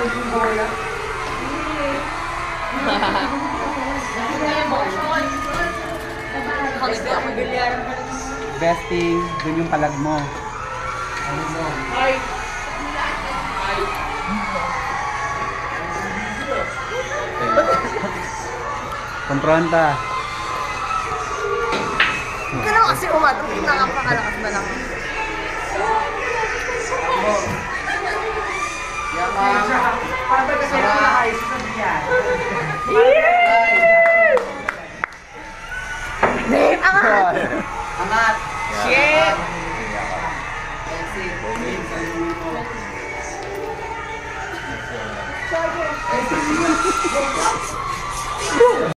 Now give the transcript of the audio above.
Besting, dun yung palag mo. Konfronta. Ito lang kasi umatong, nakapakalakas na lang. Dave, angat! Angat! Shit!